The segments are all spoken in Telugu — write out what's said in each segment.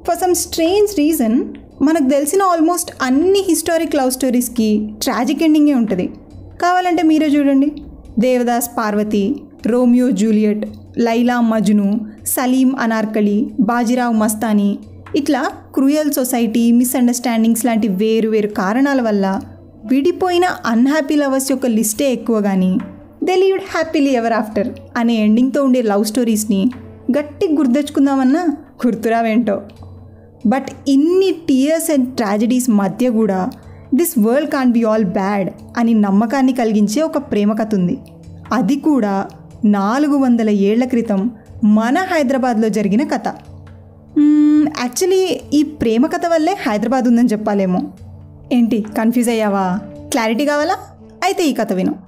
ఫర్ సమ్ స్ట్రేంజ్ రీజన్ మనకు తెలిసిన ఆల్మోస్ట్ అన్ని హిస్టారిక్ లవ్ స్టోరీస్కి ట్రాజిక్ ఎండింగే ఉంటుంది. కావాలంటే మీరే చూడండి, దేవదాస్ పార్వతి, రోమియో జూలియట్, లైలా మజ్ను, సలీం అనార్కలి, బాజీరావ్ మస్తానీ, ఇట్లా క్రూయల్ సొసైటీ, మిస్అండర్స్టాండింగ్స్ లాంటి వేరు వేరు కారణాల వల్ల విడిపోయిన అన్హ్యాపీ లవర్స్ యొక్క లిస్టే ఎక్కువ. కానీ they lived happily ever after అనే ఎండింగ్తో ఉండే లవ్ స్టోరీస్ని గట్టి గుర్తెచ్చుకుందామన్నా గుర్తురావేంటో. బట్ ఇన్ని టీయర్స్ అండ్ ట్రాజడీస్ మధ్య కూడా this world can't be all bad అని నమ్మకాన్ని కలిగించే ఒక ప్రేమ కథ ఉంది. అది కూడా 400 ఏళ్ల క్రితం మన హైదరాబాద్లో జరిగిన కథ. యాక్చువల్లీ ఈ ప్రేమ కథ వల్లే హైదరాబాద్ ఉందని చెప్పాలేమో. ఏంటి, కన్ఫ్యూజ్ అయ్యావా? క్లారిటీ కావాలా? అయితే ఈ కథ విను.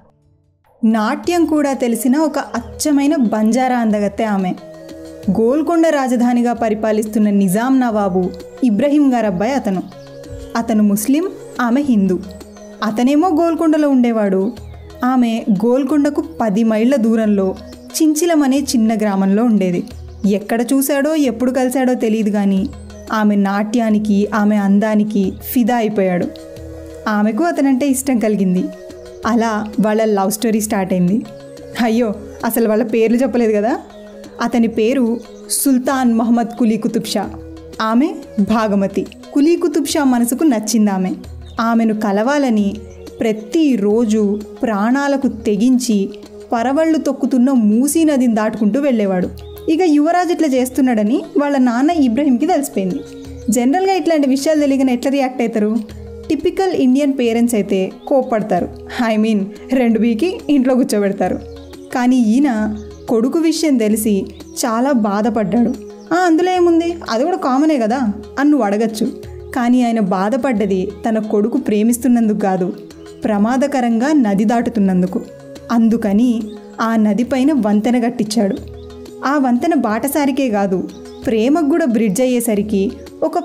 నాట్యం కూడా తెలిసిన ఒక అచ్చమైన బంజారా అందగత్తె ఆమె. గోల్కొండ రాజధానిగా పరిపాలిస్తున్న నిజాం నవాబు ఇబ్రహీం గారు అబ్బాయి అతను ముస్లిం, ఆమె హిందూ. అతనేమో గోల్కొండలో ఉండేవాడు, ఆమె గోల్కొండకు 10 మైళ్ళ దూరంలో చించిలం అనే చిన్న గ్రామంలో ఉండేది. ఎక్కడ చూశాడో ఎప్పుడు కలిశాడో తెలియదు, కానీ ఆమె నాట్యానికి, ఆమె అందానికి ఫిదా అయిపోయాడు. ఆమెకు అతనంటే ఇష్టం కలిగింది. అలా వాళ్ళ లవ్ స్టోరీ స్టార్ట్ అయింది. అయ్యో, అసలు వాళ్ళ పేర్లు చెప్పలేదు కదా. అతని పేరు సుల్తాన్ మహమ్మద్ కులీ కుతుబ్ షా, ఆమె భాగమతి. కులీ కుతుబ్ షా మనసుకు నచ్చింది. ఆమెను కలవాలని ప్రతిరోజు ప్రాణాలకు తెగించి పరవళ్ళు తొక్కుతున్న మూసీ నదిని దాటుకుంటూ వెళ్ళేవాడు. ఇక యువరాజు ఇట్లా చేస్తున్నాడని వాళ్ళ నాన్న ఇబ్రహీంకి తెలిసిపోయింది. జనరల్గా ఇట్లాంటి విషయాలు తెలియగానే ఎట్లా రియాక్ట్ అవుతారు? టిపికల్ ఇండియన్ పేరెంట్స్ అయితే కోప్పడతారు, ఐ మీన్ 2 బీకి ఇంట్లో కూర్చోబెడతారు. కానీ ఈయన కొడుకు విషయం తెలిసి చాలా బాధపడ్డాడు. అందులో ఏముంది, అది కూడా కామనే కదా అని నువ్వు అడగచ్చు. కానీ ఆయన బాధపడ్డది తన కొడుకు ప్రేమిస్తున్నందుకు కాదు, ప్రమాదకరంగా నది దాటుతున్నందుకు. అందుకని ఆ నదిపైన వంతెన కట్టించాడు. ఆ వంతెన బాటసారికే కాదు, ప్రేమకు కూడా బ్రిడ్జ్ అయ్యేసరికి ఒక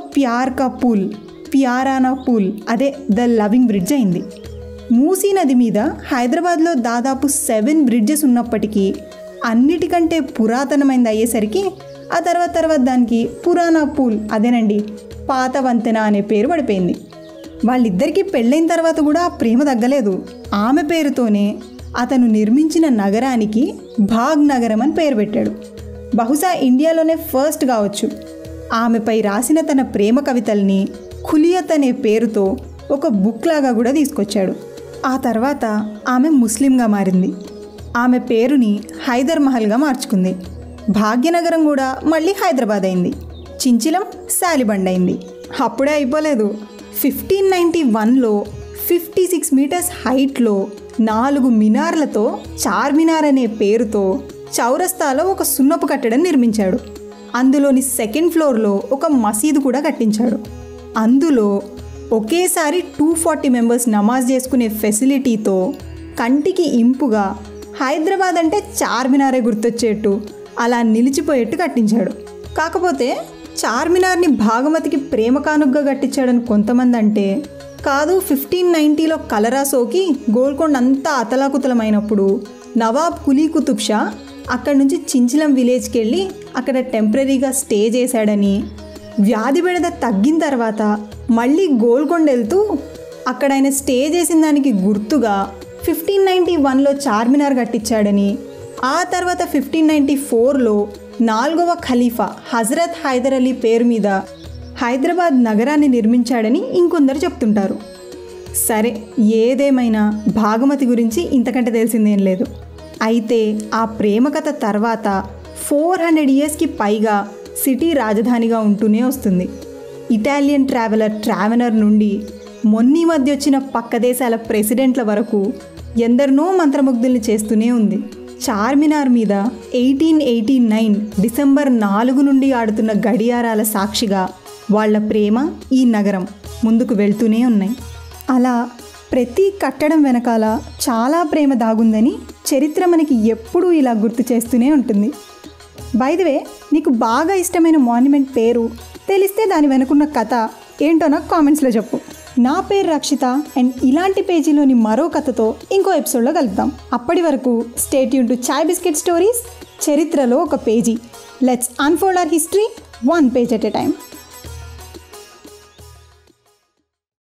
ప్యారానా పూల్, అదే ద లవింగ్ బ్రిడ్జ్ అయింది. మూసీ నది మీద హైదరాబాద్లో దాదాపు 7 బ్రిడ్జెస్ ఉన్నప్పటికీ అన్నిటికంటే పురాతనమైనది అయ్యేసరికి ఆ తర్వాత దానికి పురాణా పూల్, అదేనండి పాత వంతెన అనే పేరు పడిపోయింది. వాళ్ళిద్దరికీ పెళ్ళైన తర్వాత కూడా ఆ ప్రేమ తగ్గలేదు. ఆమె పేరుతోనే అతను నిర్మించిన నగరానికి భాగ్ నగరం అని పేరు పెట్టాడు. బహుశా ఇండియాలోనే ఫస్ట్ కావచ్చు. ఆమెపై రాసిన తన ప్రేమ కవితల్ని ఖులియత్ అనే పేరుతో ఒక బుక్ లాగా కూడా తీసుకొచ్చాడు. ఆ తర్వాత ఆమె ముస్లింగా మారింది. ఆమె పేరుని హైదర్ మహల్గా మార్చుకుంది. భాగ్యనగరం కూడా మళ్ళీ హైదరాబాద్ అయింది. చించిలం శాలిబండ్ అయింది. అప్పుడే అయిపోలేదు. 1591లో 56 మీటర్స్ హైట్లో 4 మినార్లతో చార్మినార్ అనే పేరుతో చౌరస్తాలో ఒక సున్నపు కట్టడం నిర్మించాడు. అందులోని 2nd ఫ్లోర్లో ఒక మసీదు కూడా కట్టించాడు. అందులో ఒకేసారి 240 మెంబర్స్ నమాజ్ చేసుకునే ఫెసిలిటీతో కంటికి ఇంపుగా హైదరాబాద్ అంటే చార్మినారే గుర్తొచ్చేట్టు అలా నిలిచిపోయేట్టు కట్టించాడు. కాకపోతే చార్మినార్ని భాగమతికి ప్రేమ కానుగ్గా కట్టించాడని కొంతమంది అంటే, కాదు 1590లో కలరా సోకి గోల్కొండ అంతా అతలాకుతలమైనప్పుడు నవాబ్ కులీ కుతుబ్ షా అక్కడి నుంచి చించిలం విలేజ్కి వెళ్ళి అక్కడ టెంపరీగా స్టే చేశాడని, వ్యాధి బెడద తగ్గిన తర్వాత మళ్ళీ గోల్కొండ వెళ్తూ అక్కడ ఆయన స్టే చేసిన దానికి గుర్తుగా 1591లో చార్మినార్ కట్టించాడని, ఆ తర్వాత 1594లో 4వ ఖలీఫా హజరత్ హైదర్ అలీ పేరు మీద హైదరాబాద్ నగరాన్ని నిర్మించాడని ఇంకొందరు చెప్తుంటారు. సరే, ఏదేమైనా భాగమతి గురించి ఇంతకంటే తెలిసిందేం లేదు. అయితే ఆ ప్రేమ కథ తర్వాత 400 ఇయర్స్కి పైగా సిటీ రాజధానిగా ఉంటూనే వస్తుంది. ఇటాలియన్ ట్రావెలర్ నుండి మొన్నీ మధ్య వచ్చిన పక్క దేశాల ప్రెసిడెంట్ల వరకు ఎందరినో మంత్రముగ్ధుల్ని చేస్తూనే ఉంది. చార్మినార్ మీద 1889 డిసెంబర్ 4 నుండి ఆడుతున్న గడియారాల సాక్షిగా వాళ్ళ ప్రేమ, ఈ నగరం ముందుకు వెళ్తూనే ఉన్నాయి. అలా ప్రతి కట్టడం వెనకాల చాలా ప్రేమ దాగుందని చరిత్ర మనకి ఎప్పుడూ ఇలా గుర్తు చేస్తూనే ఉంటుంది. బై ది వే, నీకు బాగా ఇష్టమైన మాన్యుమెంట్ పేరు తెలిస్తే దాని వెనుకున్న కథ ఏంటో నాకు కామెంట్స్లో చెప్పు. నా పేరు రక్షిత, అండ్ ఇలాంటి పేజీలోని మరో కథతో ఇంకో ఎపిసోడ్లో కలుద్దాం. అప్పటి వరకు stay tuned to chai biscuit stories, చరిత్రలో ఒక పేజీ. Let's unfold our history 1 page at a time.